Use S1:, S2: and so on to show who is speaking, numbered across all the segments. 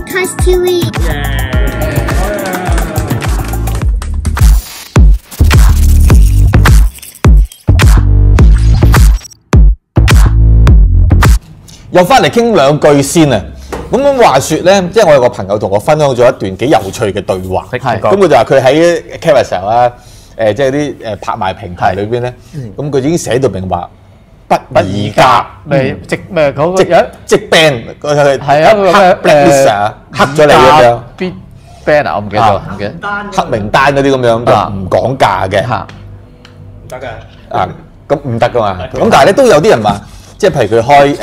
S1: Podcast TV。
S2: 又翻嚟傾兩句先啊！咁話説咧，即係我有個朋友同我分享咗一段幾有趣嘅對話。咁佢就話佢喺 Carousell 啊，即係啲拍賣平台裏邊咧，咁佢已經寫到明話不議價，
S3: 即咩嗰個
S2: 即 ban 佢
S3: 係啊，
S2: 黑 blacklist 啊，黑咗你咁樣。
S3: 必 ban 啊，我唔記得咗，唔記得。
S2: 黑名單嗰啲咁樣就唔講價嘅。
S4: 唔得嘅。
S2: 啊，咁唔得噶嘛。咁但係咧都有啲人話。即係譬如佢開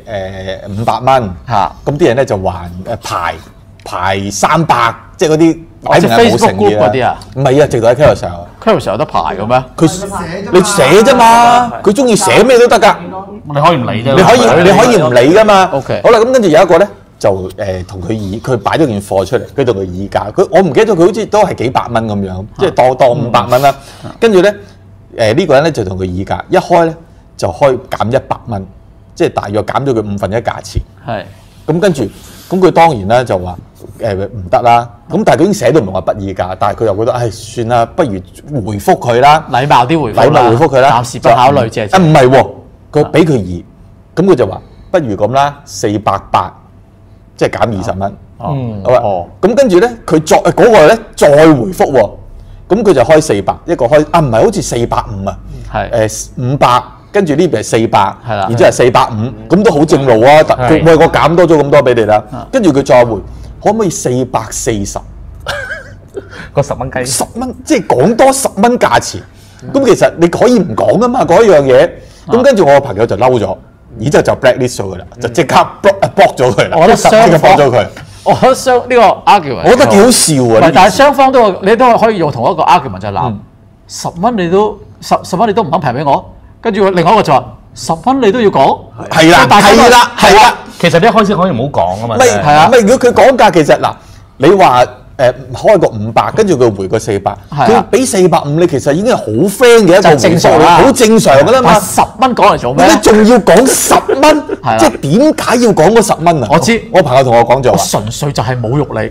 S2: 500蚊，咁啲人咧就還排300，即係嗰啲擺明係冇誠意
S3: 嗰啲啊？
S2: 唔係啊，直到喺 Carousell
S3: 有得排嘅咩？
S2: 你寫啫嘛，佢中意寫咩都得㗎。
S4: 你可以唔理啫。
S2: 你可以唔理㗎嘛。
S3: OK。
S2: 好啦，咁跟住有一個咧就同佢擺咗件貨出嚟，佢同佢議價，我唔記得咗佢好似都係幾百蚊咁樣，即係當500蚊啦。跟住咧呢個人咧就同佢議價，一開咧。就開減100蚊，即係大約減咗佢1/5價錢。係。咁跟住，咁佢當然咧就話唔得啦。咁但係佢已經寫到唔係話不議價，但係佢又覺得算啦，不如回覆佢啦，
S3: 禮貌啲回
S2: 覆佢啦，
S3: 暫時不考慮啫。
S2: 唔係喎，佢俾佢議，咁佢就話不如咁啦，480，即係減20蚊。好啊。咁跟住咧，佢嗰個咧再回覆喎，咁佢就開400，一個開唔係好似450啊，係500。跟住呢邊係400，然之後係450，咁都好正路啊！喂，我減多咗咁多俾你啦。跟住佢再回，可唔可以440？
S4: 個10蚊雞
S2: ，10蚊，即係講多10蚊價錢。咁其實你可以唔講噶嘛，嗰一樣嘢。咁跟住我個朋友就嬲咗，然之後就 blacklist 咗佢啦，就即刻 block 咗佢啦。
S3: 我覺得雙方
S2: block 咗佢。
S3: 我覺得呢個 argument，
S2: 我覺得幾好笑啊！
S3: 但係雙方都你都可以用同一個 argument 就係嗱，10蚊你都10蚊你都唔肯平俾我。跟住另外一個就話10蚊你都要講，
S2: 係啦，
S4: 其實你一開始可以唔好講啊嘛。
S2: 咪如果佢講價，其實嗱，你話開個500，跟住佢回個400，佢俾450，你其實已經係好 friend 嘅一個回覆啦，好正常㗎啦嘛。
S3: 10蚊講嚟做咩？
S2: 你仲要講10蚊，即係點解要講嗰10蚊啊？
S3: 我知，
S2: 我朋友同我講咗，
S3: 我純粹就係侮辱你。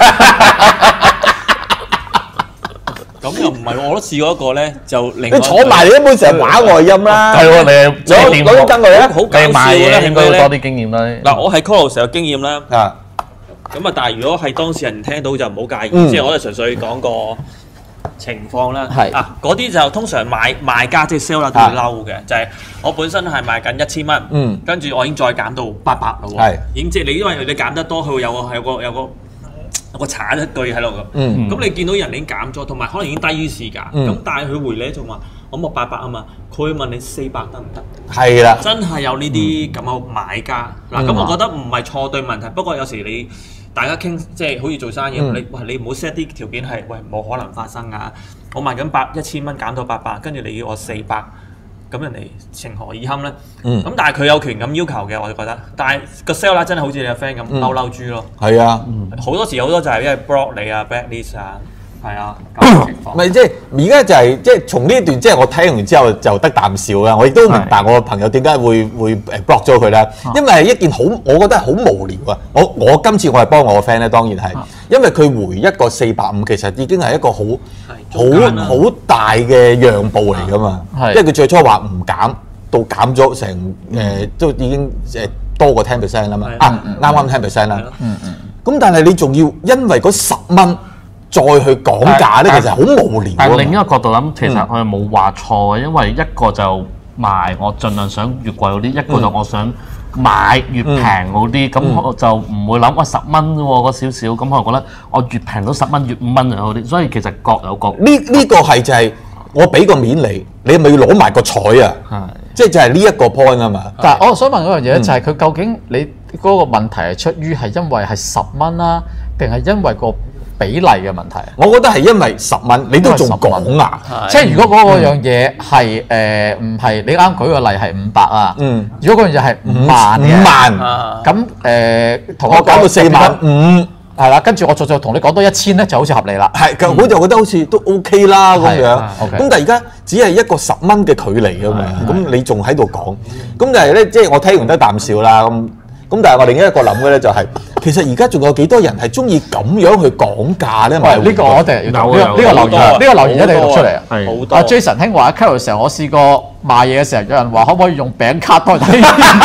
S5: 咁又唔係喎，我都試過一個咧，就另
S2: 你坐埋你一般成日玩外音啦，
S4: 係喎，你
S2: 攞啲燈佢啊，
S5: 好搞笑咧，
S4: 應該要多啲經驗啦。
S5: 嗱，我喺 Carousell 有經驗啦，
S2: 啊，
S5: 咁啊，但係如果係當事人聽到就唔好介意，即係我哋純粹講個情況啦。係啊，嗰啲就通常賣家即係 seller 都會嬲嘅，就係我本身係賣緊1000蚊，跟住我已經再減到800啦喎，已經即係你因為你減得多，佢會有個鏟一句喺度咁，咁你見到人已經減咗，同埋可能已經低於市價，咁但係佢回你仲話我冇800啊嘛，佢會問你400得唔得？
S2: 係啦，
S5: 真係有呢啲咁嘅買家嗱，咁我覺得唔係錯對問題，不過有時你大家傾即係好似做生意，你唔好 set 啲條件係冇可能發生啊！我賣緊1000蚊減到800，跟住你要我400。咁人哋情何以堪咧？咁但係佢有權咁要求嘅，我就覺得。但係個 seller 真係好似你個 friend 咁嬲豬咯。係啊，好多時好多就係因為 block 你啊、blacklist 啊，係啊咁嘅情況。
S2: 咪即係而家就係即係從呢一段即係我聽完之後就得啖笑啦。我亦都明白我個朋友點解會block 咗佢啦。因為係一件好，我覺得係好無聊啊。我今次我係幫我個 friend 咧，當然係，因為佢回一個450，其實已經係一個好大嘅讓步嚟㗎嘛，因為佢最初話唔減，到減咗成都已經多過10% 啦嘛，啱 10% 啦。咁但係你仲要因為嗰10蚊再去講價咧，其實好無聊。
S4: 但係另一個角度諗，其實佢係冇話錯嘅，因為一個就賣我盡量想越貴嗰啲，一個就我想買越平嗰啲，咁我就唔會諗10蚊喎嗰少少，咁我覺得我越平到10蚊越5蚊就好啲，所以其實各有各。
S2: 呢個係就係我俾個面你，你係咪要攞埋個彩啊？即係就係呢一個 point 啊嘛。
S3: 但係我想問嗰樣嘢咧，就係佢究竟你嗰個問題係出於係因為係10蚊啦，定係因為個比例嘅問題？
S2: 我覺得係因為10蚊，你都仲講啊！
S3: 即係如果嗰樣嘢係唔係你啱舉個例係500啊，如果嗰樣嘢係5萬嘅，咁同我講到45000，係啦，跟住我再同你講多1000咧，就好似合理啦。係，我就覺得好似都 OK 啦咁樣。咁但係而家只係一個10蚊嘅距離啊嘛，咁你仲喺度講，咁但係咧，即係我聽完得啖笑啦咁。咁但係我另一個諗嘅咧就係，
S2: 其實而家仲有幾多人係中意咁樣去講價咧？
S3: 喂，呢個我哋要讀呢個留言，呢個留言一定要讀出嚟啊！
S5: 好多。
S3: 阿 Jason 兄話 Carol 時候，我試過賣嘢嘅時候，有人話可唔可以用餅卡代替？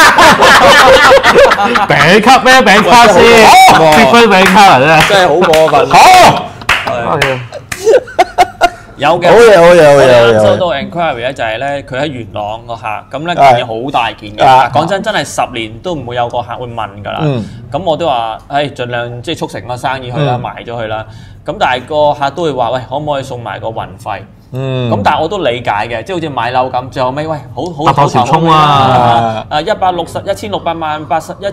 S4: 餅卡咩餅卡先？結婚餅卡嚟啫，
S5: 真係好過分。
S2: 好，
S5: 有嘅，
S2: 好嘢，好嘢，好嘢，
S5: 我啱收到 enquiry 咧，就係咧佢喺元朗個客，咁咧件嘢好大件嘅。講真係10年都唔會有個客會問㗎啦。咁我都話，盡量即係促成個生意去啦，賣咗佢啦。咁但係個客都會話，喂，可唔可以送埋個運費？咁但係我都理解嘅，即係好似買樓咁，最後尾喂，好
S4: 白頭潮衝啊
S5: ！1688萬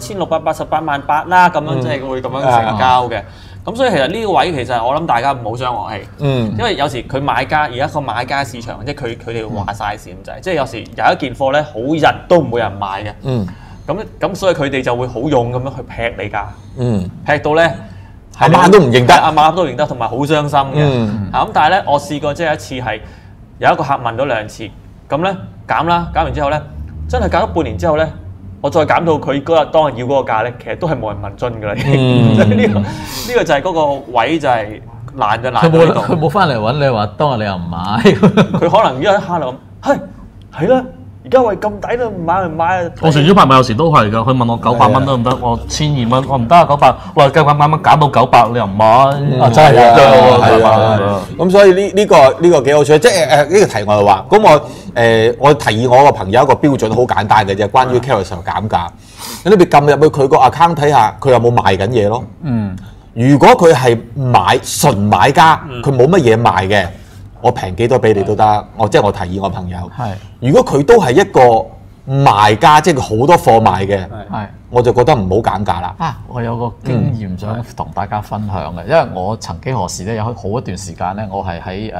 S5: 1688萬8啦，咁樣即係會咁樣成交嘅。咁所以其實呢個位其實我諗大家唔好傷和氣，因為有時佢買家而家個買家市場，即係佢哋話晒事咁滯，即係有時有一件貨咧，好日都唔會有人買嘅。咁所以佢哋就會好勇咁樣去劈你價，劈到咧
S2: 阿媽都唔認得，
S5: 阿媽都認得，同埋好傷心嘅。咁但係咧，我試過即係一次係有一個客問咗2次，咁咧減完之後咧，真係減咗半年之後咧。我再減到佢嗰日當日要嗰個價咧，其實都係冇人問津㗎啦。呢個就係嗰個位就係難就難喺度。
S3: 佢冇翻嚟揾你話，當日你又唔買。
S5: 佢可能一下就諗，係啦，而家喂咁抵都唔買唔買啊！
S4: 我傳主拍賣有時都係㗎，佢問我900蚊得唔得？我1200蚊，我唔得啊900。喂，計500蚊減到900，你又唔買？
S3: 真係
S2: 啊！咁所以呢個幾好趣，即係呢個題外話。咁我提議我個朋友一個標準好簡單嘅啫，關於 Carousell 減價。咁你咪撳入去佢個 account 睇下，佢有冇賣緊嘢咯？如果佢係純買家，佢冇乜嘢賣嘅，我平幾多俾你都得。我提議我朋友。如果佢都係一個賣家，即係好多貨賣嘅，我就覺得唔好減價啦。
S3: 我有個經驗想同大家分享嘅，因為我曾幾何時咧有好一段時間咧，我係喺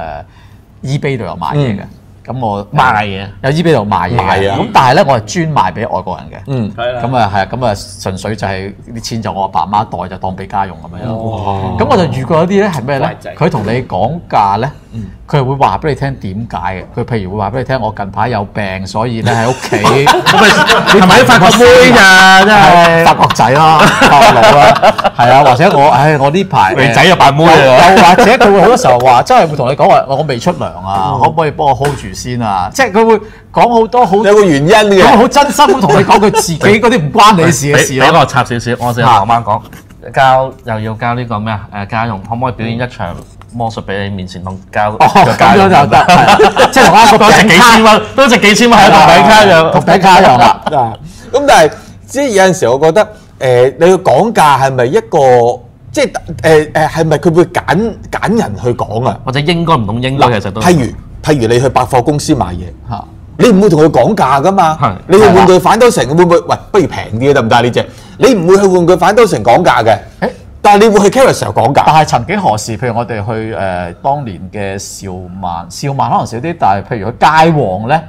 S3: eBay 度有賣嘢嘅。咁我
S4: 賣嘢，
S3: 有 eBay 度賣嘢嘅。咁但係咧，我係專賣俾外國人嘅。咁啊純粹就係啲錢就我阿爸媽袋，就當俾家用咁樣。咁我就遇過一啲咧係咩咧？佢同你講價咧，佢係會話俾你聽點解嘅。佢譬如會話俾你聽，我近排有病，所以咧喺屋企。
S4: 係咪法國妹㗎？真係
S3: 法國仔咯，法佬啦，係啊，或者我呢排
S4: 女仔又扮妹啊。
S3: 又或者佢會好多時候話，真係會同你講話，我未出糧啊，可唔可以幫我 hold 住先啊？即係佢會講好多好
S2: 有個原因嘅，
S3: 好真心咁同你講佢自己嗰啲唔關你事嘅事咯。
S4: 俾我插少少，我成日同我媽講，又要交呢個咩啊？家用可唔可以表演一場魔術俾你面前同交？
S3: 咁樣就得，即係同啱個
S4: 都值幾千蚊，都值幾千蚊喺同餅卡用，
S3: 同餅卡用啦。
S2: 咁但係即係有陣時，我覺得你要講價係咪一個即係係咪佢會揀人去講啊？
S4: 或者應該唔懂應該其實都
S2: 譬如你去百貨公司買嘢，你唔會同佢講價噶嘛？你去玩具反斗城會唔會？喂，不如平啲得唔得呢隻？你唔會去玩具反斗城講價嘅，但係你會去 Carousell 講價。
S3: 但係曾幾何時，譬如我哋去當年嘅兆萬可能少啲，但係譬如去街旺咧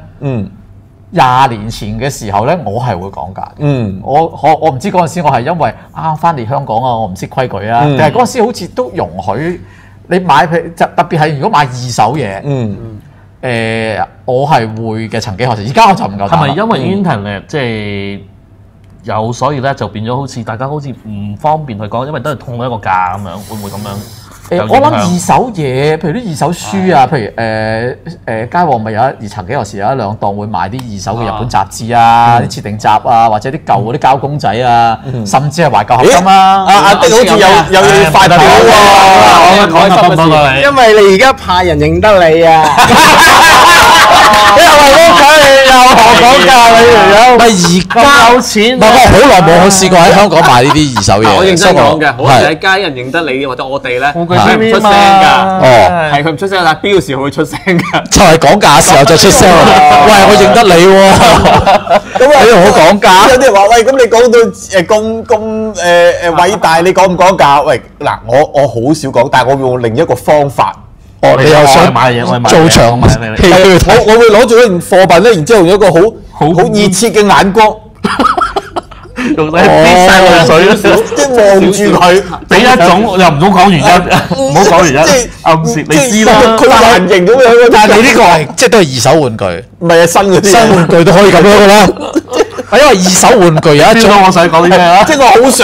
S3: ，20年前嘅時候咧，我係會講價。我唔知嗰陣時我係因為翻嚟香港啊，我唔識規矩啊，但係嗰陣時好似都容許你買，特別係如果買二手嘢，我係會嘅。曾幾何時，而家我就唔夠膽。
S4: 係咪因為 Internet 即係有，所以咧就變咗好似大家好似唔方便去講，因為都係同一個價咁樣，會唔會咁樣？
S3: 我諗二手嘢，譬如啲二手書啊，譬如街旺咪曾幾何時有一兩檔會賣啲二手嘅日本雜誌啊、啲設定集啊，或者啲舊嗰啲膠公仔啊，甚至係懷舊合金啊。
S2: 阿迪好似有要發表喎，
S4: 講得多過你，
S1: 因為你而家怕人認得你啊！
S3: 你又話屋企又學講價，你條友咪而家有錢？唔係，我好耐冇試過喺香港買呢啲二手嘢。
S5: 我認真講嘅，好似喺街人認得你或者我哋咧，佢唔出聲㗎。係佢唔出聲，但係標時會出聲㗎。
S3: 就係講價嘅時候就出聲。喂，我認得你喎。咁你同我講價？
S2: 有啲人話：喂，咁你講到咁偉大，你講唔講價？喂，嗱，我好少講，但係我會用另一個方法。
S3: 你又想
S4: 買嘢，我買
S3: 做場
S2: 我會攞住嗰件貨品咧，然之後用一個好熱切嘅眼光，
S4: 用啲啲細路水，
S2: 即係望住佢，
S4: 俾一種又唔好講原因，唔好講原因，暗示你知啦。
S2: 佢環形咁樣，
S3: 但係你呢個係即係都係二手玩具，
S2: 唔係新嗰啲
S3: 新玩具都可以咁樣㗎啦。因為二手玩具有一種，
S4: 我想講啲咩啊？
S2: 即係我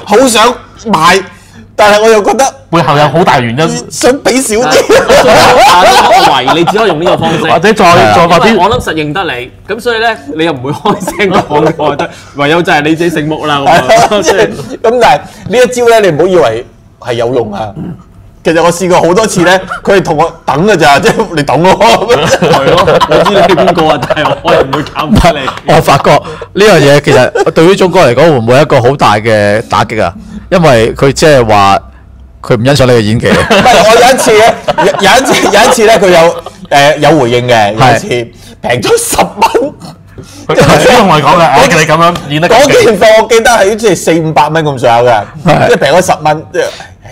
S2: 好想買，但係我又覺得
S4: 背後有好大原因，
S2: 想俾少啲。
S5: 我懷疑你只可以用呢個方式，
S4: 或者再發啲。
S5: 我諗實認得你，咁所以咧你又唔會開聲講，我覺得唯有就係你自己醒目啦。
S2: 咁但係呢一招咧，你唔好以為係有用啊！其實我試過好多次咧，佢係同我等㗎咋，即係你等我。
S5: 係咯，我知你係邊個啊，但係我又唔會搞唔出你。
S3: 我發覺呢樣嘢其實對於鐘哥嚟講，會唔會係一個好大嘅打擊啊？因為佢即係話佢唔欣賞你嘅演技。
S2: 唔係，我有一次咧，有一次咧，佢有回應嘅，有一次平咗10蚊。
S4: 佢主動嚟講嘅，你咁樣演得
S2: 嗰件貨我記得係即係400-500蚊咁上下嘅，即係平咗10蚊，即係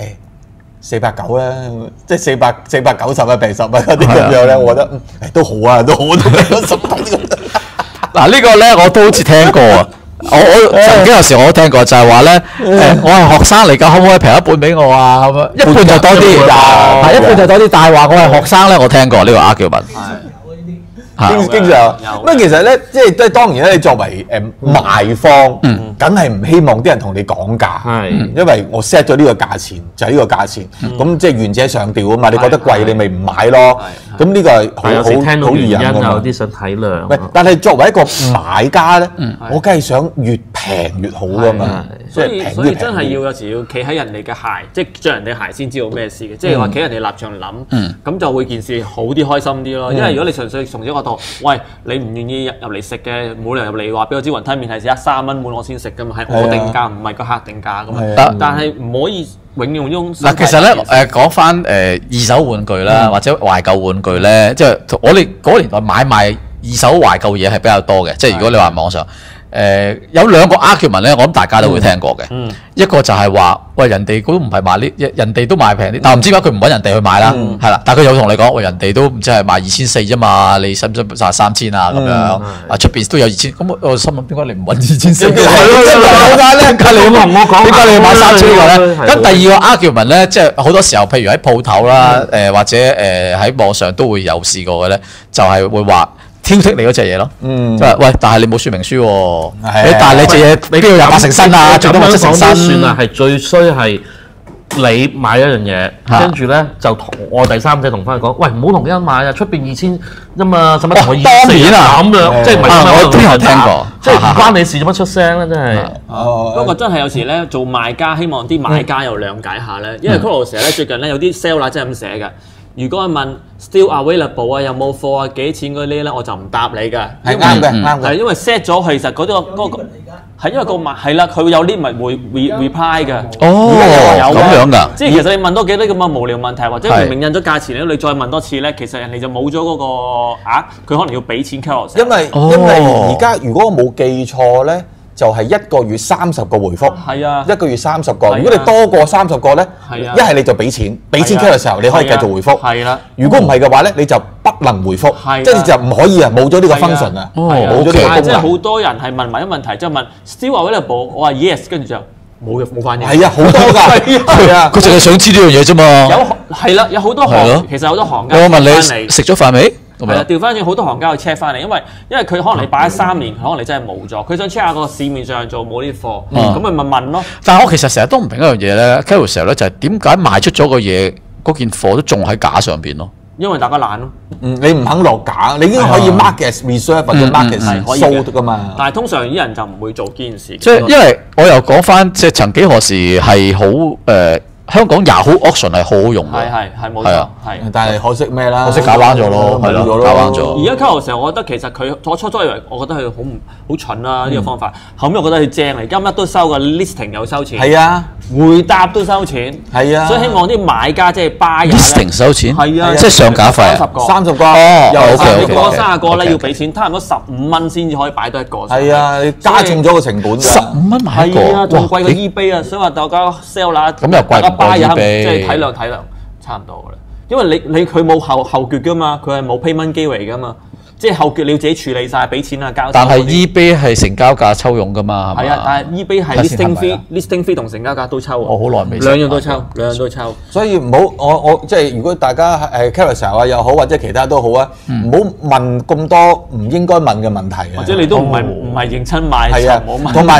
S2: 490啦，即係490啊，平10蚊嗰啲咁樣咧，我覺得都好啊，都平咗10蚊。
S3: 嗱呢個咧我都好似聽過啊，我曾經有時我都聽過，就係話咧我係學生嚟㗎，可唔可以平一半俾我啊？咁樣一半就多啲，係一半就多啲，但係話我係學生咧，我聽過呢個argument。
S2: 經常咁其實咧，即係當然咧，你作為賣方，梗係唔希望啲人同你講價，因為我 set 咗呢個價錢就係呢個價錢，咁即係願者上釣啊嘛！你覺得貴，你咪唔買咯。咁呢個係好易人㗎嘛。
S4: 有啲想體諒。
S2: 喂，但係作為一個買家咧，我梗係想越平越好㗎嘛。
S5: 所以真係有時要企喺人哋嘅鞋，即係着人哋鞋先知道咩事嘅，即係話企人哋立場諗，咁就會件事好啲、開心啲咯。因為如果你純粹從呢個角度，喂，你唔願意入嚟食嘅，冇理由入嚟話俾我知雲吞麵係只3蚊滿我先食㗎嘛，係我定價，唔係個客定價㗎嘛。但係唔可以永用呢種。
S3: 嗱，其實咧講翻二手玩具啦，或者懷舊玩具咧，即係我哋嗰年代買賣二手懷舊嘢係比較多嘅，即係如果你話網上。有兩個 argument 咧，我諗大家都會聽過嘅。一個就係話，喂，人哋都唔係賣呢，人哋都賣平啲，但係唔知點解佢唔揾人哋去買啦，係啦。但係佢有同你講，喂，人哋都唔知係賣2400啫嘛，你使唔使賺3000啊？咁樣啊，出邊都有2000，咁我心諗點解你唔揾2400？點解你咁同我講？點解你要買3000呢個咧？咁第二個 argument 咧，即係好多時候，譬如喺鋪頭啦，或者喺網上都會有試過嘅咧，就係會話。挑剔你嗰隻嘢咯，即係喂，但係你冇說明書喎，但係你隻嘢你都要28成新啊，最多7成新算
S4: 啦，係最衰係你買一樣嘢，跟住咧就同我第三者同翻佢講，喂，唔好同人買啊，出邊2000啫嘛，使乜同我24啊咁樣，即係唔係我都有聽過，即係唔關你事，做乜出聲咧？真係。
S5: 不過真係有時咧，做賣家希望啲買家又諒解下咧，因為 Coco 成日咧最近咧有啲 seller 真係咁寫嘅。如果問 still available 啊，有冇貨啊，幾錢嗰啲咧，我就唔答你㗎。
S2: 係啱嘅，啱嘅。
S5: 係因為 set 咗，其實嗰個係因為個賣係啦，佢會有啲咪會 reply 嘅。
S3: 哦，咁樣㗎。
S5: 即係其實你問多幾多咁嘅無聊問題，或者明明印咗價錢咧，你再問多次咧，其實人哋就冇咗嗰個額，佢可能要俾錢 Carousell。
S2: 因為而家如果我冇記錯咧。就係1個月30個回覆，
S5: 係啊
S2: ，1個月30個。如果你多過30個咧，一係你就俾錢傾嘅時候，你可以繼續回覆。係啦，如果唔係嘅話咧，你就不能回覆，即係就唔可以啊，冇咗呢個 function啊，冇咗呢個功能。
S5: 即係好多人係問埋一個問題，即係問 still available，我話 yes，跟住就冇反應。
S2: 係啊，好多㗎，係啊，
S3: 佢淨係想知呢樣嘢啫嘛。
S5: 係啦，有好多其實好多行家。
S3: 我問你食咗飯未？
S5: 係啦，調翻轉好多行家去 check 翻嚟，因為佢可能你擺咗3年，可能你真係冇咗，佢想 check 下個市面上做冇啲貨，咁咪問咯。
S3: 但係我其實成日都唔明一樣嘢咧 Carousell 咧就係點解賣出咗個嘢嗰件貨都仲喺架上邊咯？
S5: 因為大家懶咯。
S2: 你唔肯落架，你已經可以 mark as reserve 或者 mark as sold 㗎嘛。
S5: 但係通常啲人就唔會做呢件事。
S3: 即係因為我又講翻，即係曾幾何時係好香港 Yahoo Auction 係好好用嘅，
S5: 係冇錯，係。
S2: 但係可惜咩啦？
S3: 可惜搞彎咗咯，係咯，搞彎咗。
S5: 而家 Carousell 我覺得其實佢我初以為，我覺得佢好蠢啦呢個方法，後尾我覺得佢正嚟，而家乜都收嘅 listing 又收錢，
S2: 係啊，
S5: 回答都收錢，
S2: 係啊，
S5: 所以希望啲買家即係 buyer
S3: listing 收錢，
S5: 係啊，
S3: 即係上架費
S2: 30個，
S5: 你過30個咧要俾錢，差唔多15蚊先至可以擺多一個。
S2: 係啊，你加重咗個成本㗎。
S3: 15蚊買一個，
S5: 係啊，仲貴過 eBay 啊，所以話大家 sell 啦，
S3: 咁又貴過 eBay，
S5: 即係體諒，差唔多㗎啦。因為你佢冇後決㗎嘛，佢係冇 payment 機會㗎嘛，即係後決你要自己處理晒，俾錢啊交。
S3: 但係 eBay 係成交價抽佣㗎嘛，
S5: 係啊，但係 eBay 係 listing fee 同成交價都抽啊。
S3: 我好耐未
S5: 兩樣都抽。
S2: 所以唔好我即係如果大家Carousell 啊又好或者其他都好啊，唔好問咁多唔應該問嘅問題啊。
S5: 或者你都唔係認真買，
S2: 係啊，同埋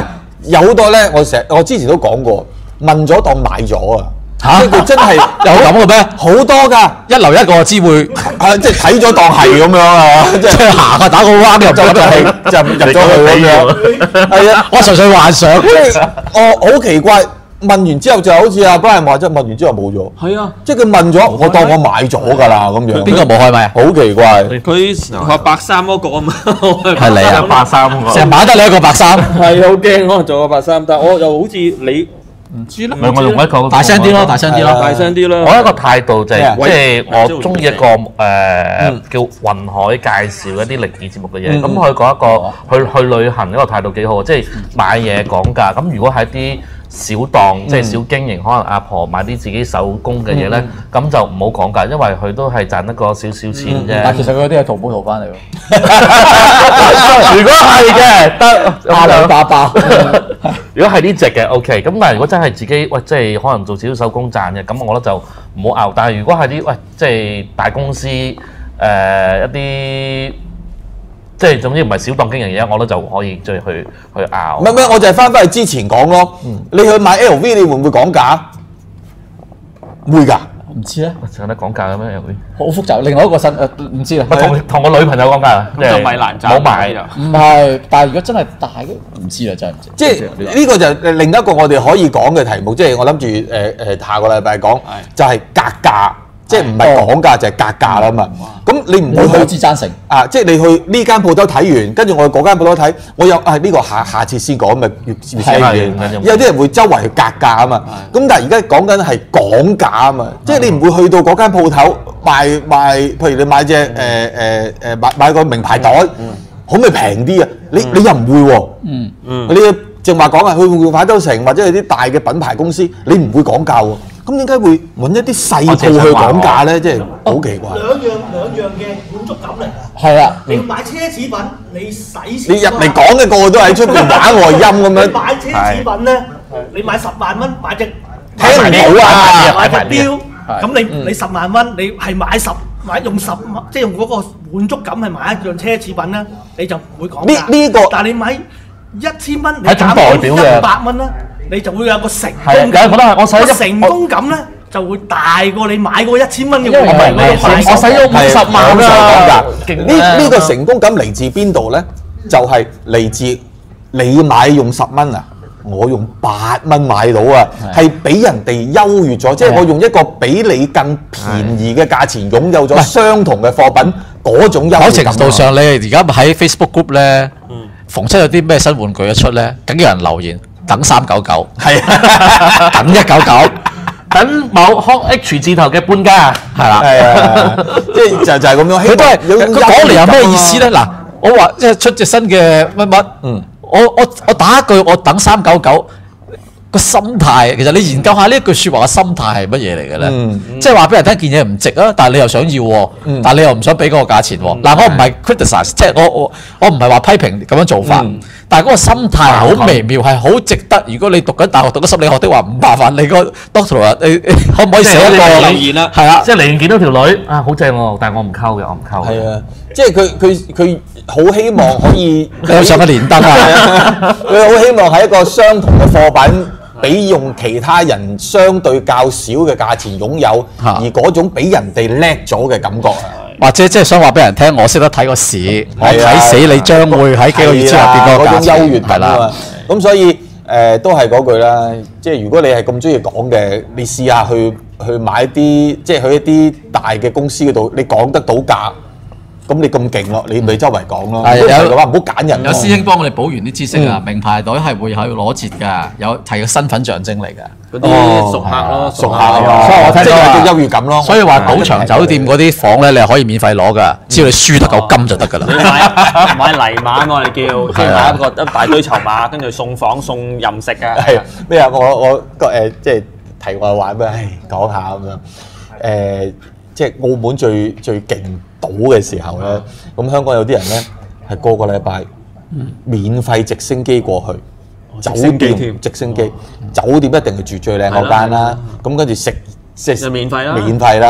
S2: 有好多咧，我之前都講過，問咗當買咗啊！即係佢真係
S3: 有咁嘅咩？
S2: 好多㗎，
S3: 一樓一個知會
S2: 即係睇咗當係咁樣啊！即係
S3: 行啊，打個彎入咗
S2: 入咗去咁樣。係啊，
S3: 我純粹幻想。
S2: 即係我好奇怪，問完之後就好似阿 Brian 話，即係問完之後冇咗。係啊，即係佢問咗，我當我買咗㗎啦咁樣。
S3: 邊個冇開咪？
S2: 好奇怪。
S5: 佢話白衫嗰個啊嘛，
S3: 係你啊，
S4: 白衫嗰個，
S3: 成晚得你一個白衫。
S5: 係好驚，可能做個白衫，但係我又好似你。唔知咧，
S4: 唔係我用一個
S3: 大聲啲咯，大聲啲咯，
S5: 大聲啲咯。
S4: 我一個態度就係，即係我中意一個叫雲海介紹一啲靈異節目嘅嘢。咁佢講一個去旅行呢個態度幾好，即係買嘢講價。咁如果係啲小檔，即係小經營，可能阿婆買啲自己手工嘅嘢咧，咁就唔好講價，因為佢都係賺得個少少錢啫。
S3: 但其實佢嗰啲係淘寶淘翻嚟喎。
S4: 如果係嘅，得
S3: 阿兩巴巴。
S4: 如果係呢隻嘅 OK，咁但係如果真係自己即係可能做少少手工賺嘅，咁我覺得就唔好拗。但係如果係啲即係大公司一啲即係總之唔係小檔經營嘢，我覺得就可以再去拗。
S2: 唔係，我就係翻去之前講咯。你去買 LV，你會唔會講價？會㗎。
S3: 唔知咧，
S4: 有得講價嘅咩？
S3: 好複雜。另外一個唔知啦。
S4: 同我女朋友講價，即係
S5: 米蘭站
S4: 冇買。
S3: 唔係，但係如果真係大嘅，唔知啦，真係唔知。
S2: 即係呢個就係另一個我哋可以講嘅題目，即係我諗住下個禮拜講，就係格價，即係唔係講價就係格價啦嘛。咁你唔會
S3: 好之贊成
S2: 啊！即係你去呢間鋪頭睇完，跟住我去嗰間鋪頭睇，我有呢個下次先講咪越有啲人會周圍去格價啊嘛。咁但係而家講緊係講價啊嘛，即係你唔會去到嗰間鋪頭賣，譬如你買隻買個名牌袋，可唔可以平啲啊？你又唔會喎。你正話講啊，去會反斗城或者係啲大嘅品牌公司，你唔會講價喎。咁點解會揾一啲細鋪去講價咧？即係好奇怪。
S6: 兩樣嘅滿足感嚟㗎。
S3: 係啊，
S6: 你買奢侈品，你使錢。
S2: 你入嚟講嘅個個都喺出邊玩外音咁樣。
S6: 你買奢侈品咧，你買10萬蚊買隻
S2: 聽唔到啊！
S6: 買隻錶，咁你10萬蚊，你係買用10萬，即係用嗰個滿足感係買一樣奢侈品咧，你就唔會講價。
S2: 呢個，
S6: 但係你買1000蚊，你
S4: 係一種代表嘅
S6: 100蚊啦。你就會有個成
S4: 係
S6: 功感，
S4: 覺得我使
S6: 成功感咧就會大過你買嗰1000蚊嘅
S4: 因為我使咗50萬啊！
S2: 呢個成功感嚟自邊度咧？就係嚟自你買用10蚊啊，我用8蚊買到啊，係比人哋優越咗，即係我用一個比你更便宜嘅價錢擁有咗相同嘅貨品嗰種優越感。
S3: 某程度上，你而家喺 Facebook group 咧，逢親有啲咩新玩具一出咧，梗有人留言。等399，係啊，等199，
S4: 等某 H 字頭嘅搬家，
S3: 係啦，
S2: 係啊，即係就係咁樣。
S3: 佢都係佢講嚟有咩意思咧？嗱，我話即係出隻新嘅乜，我打一句我等399。個心態其實你研究下呢一句説話嘅心態係乜嘢嚟嘅咧？即係話俾人聽件嘢唔值啊，但係你又想要喎，但係你又唔想俾嗰個價錢喎。嗱，我唔係 criticize，即係我唔係話批評咁樣做法，但係嗰個心態好微妙，係好值得。如果你讀緊大學讀緊心理學的話，唔麻煩你個 doctor 啊，你可唔可以寫一個留言啦？係啊，
S4: 即係離遠見到條女啊，好正喎，但係我唔溝嘅，我唔溝。
S2: 係啊，即係佢好希望可以
S3: 有上個連登啊，
S2: 佢好希望係一個相同嘅貨品。比用其他人相對較少嘅價錢擁有，而嗰種比人哋叻咗嘅感覺啊！
S3: 或者即係想話俾人聽，我識得睇個市，我睇死你將會喺幾個月之後變個價錢，
S2: 嗰種優越感啊嘛！咁所以都係嗰句啦，即係如果你係咁中意講嘅，你試下去買啲，即係去一啲大嘅公司嗰度，你講得到價。咁你咁勁咯，你咪周圍講咯。係有話唔好揀人。
S3: 有師兄幫我哋補完啲知識啊，名牌袋係會喺度攞折㗎，有係個身份象徵嚟㗎。
S5: 嗰啲熟客咯，
S2: 熟客咯。
S3: 所以我聽到
S2: 係優越感咯。
S3: 所以話賭場酒店嗰啲房咧，你係可以免費攞㗎，只要你輸得夠金就得㗎啦。
S5: 你買泥馬我哋叫，即係買一大堆籌碼，跟住送房送任食啊。
S2: 係咩啊？我即係題外話咩？講下咁樣即係澳門最勁賭嘅時候咧，咁香港有啲人咧係個個禮拜免費直升機過去，酒店直升機，酒店一定係住最靚嗰間啦。咁跟住食即係
S5: 免費啦，
S2: 免費啦。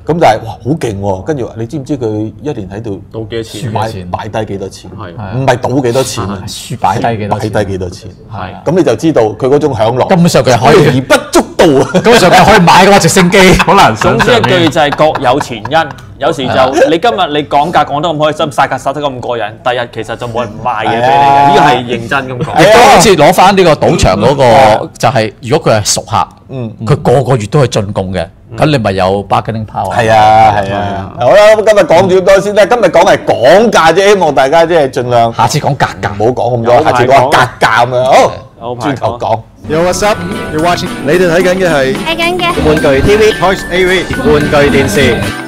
S2: 咁但係哇好勁喎！跟住話你知唔知佢一年喺度
S5: 賭幾多錢？
S2: 擺低幾多錢？
S5: 係
S2: 唔係賭幾多錢啊？
S3: 輸擺低幾多錢？
S2: 擺低幾多錢？
S5: 係
S2: 咁你就知道佢嗰種享樂，
S3: 根本上佢可以
S2: 微不足道啊！
S3: 根本上佢可以買嗰個直升機，
S4: 好難想
S5: 總之一句
S4: 像嘅。
S5: 就係各有前因，有時就你今日你講價講得咁開心，殺價殺得咁過癮，第日其實就冇人賣嘢俾你嘅，呢個係認真咁講。
S3: 亦都好似攞翻呢個賭場嗰個，就係如果佢係熟客，佢個月都去進貢嘅，咁你咪有 bargaining power。
S2: 係啊係啊，好啦，今日講住咁多先啦。今日講係講價啫，希望大家即係盡量
S3: 下次講價格，
S2: 唔好講咁多，下次講格價咁樣。好，轉頭講。
S1: Yo what's up? You're watching 你哋睇緊嘅係
S7: 睇緊嘅
S1: 玩具 TV Toys AV 玩具電視。